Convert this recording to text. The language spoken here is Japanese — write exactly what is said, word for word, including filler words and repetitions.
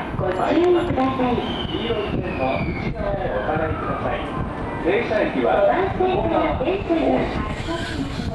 ご注意ください。黄色い線の内側へお下がりください。停車駅はごばん線から電車が発車します。